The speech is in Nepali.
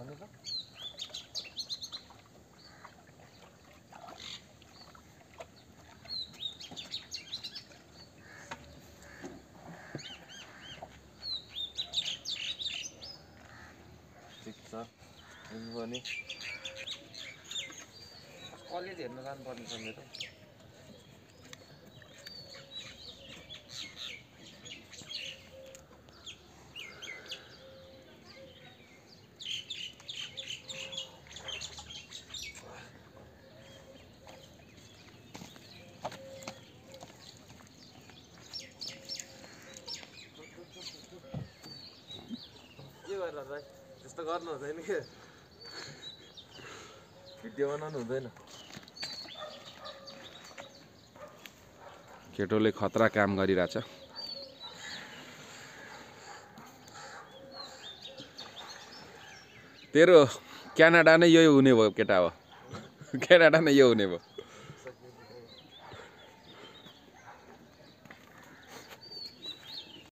भन्नु त ठिक छ पनि कलेज हेर्न जानुपर्ने छ मेरो के गरेर दाइ त्यस्तो गर्नु हुँदैन के भिडियो बनाउनु हुँदैन केटोले खतरा काम गरिरहेछ तेरो क्यानाडा नै यही हुने भयो केटा हो क्यानाडा नै यो हुने भयो